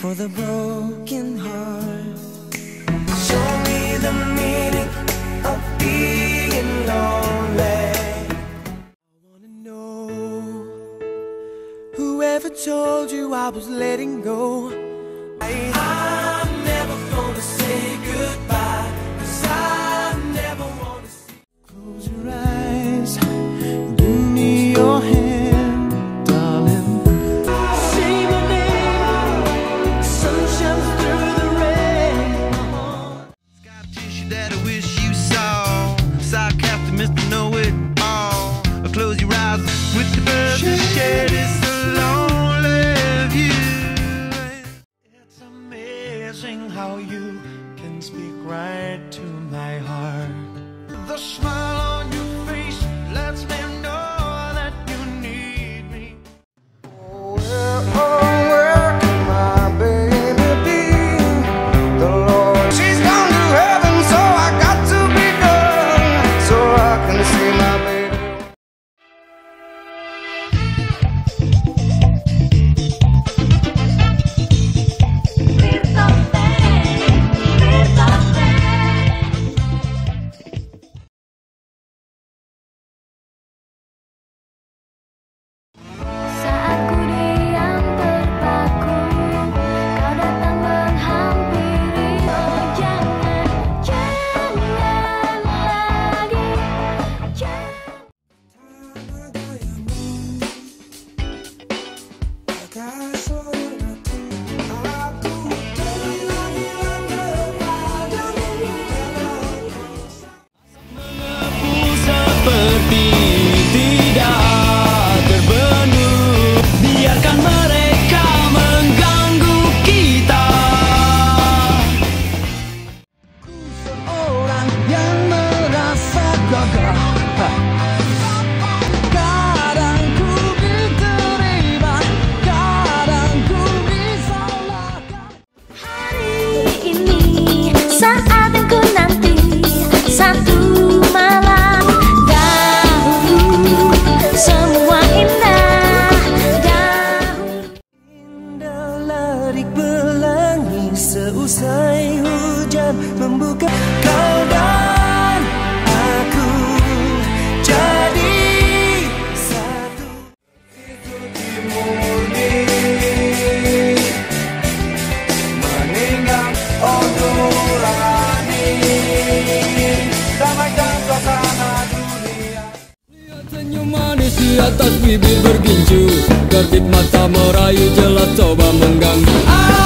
for the broken heart. Show me the meaning of being lonely. I wanna know, whoever told you I was letting go? I'm never gonna say goodbye, 'cause I never wanna see. Close your eyes, give me your hand, darling. Say my name, sun shines through the rain. Scar tissue that I wish you saw. Sarcastic, Mr. Know-It-All. Close your eyes with the birds that shed. It's a lonely view. It's amazing how you can speak right to my heart. The smile on your face lets me know that you need me. Where can my baby be? The Lord, she's gone to heaven, so I got to be gone, so I can see my baby. Saat ku diam terpaku, kau datang menghampiri. Oh jangan, jangan lagi, jangan. Seperti tidak terbendung, biarkan mereka mengganggu kita. Ku seorang yang merasa gagah. Kadang ku diterima, kadang ku disalahkan. Hari ini saat yang ku nanti, satu malam dahulu semua indah dahulu. Indah larik pelangi seusai hujan membuka kau dan aku jadi satu. Ikuti murni meninggal nurani, damaikan suasana dunia. Lihat senyum manis di atas bibir bergincu, kedip mata merayu jelas coba mengganggu.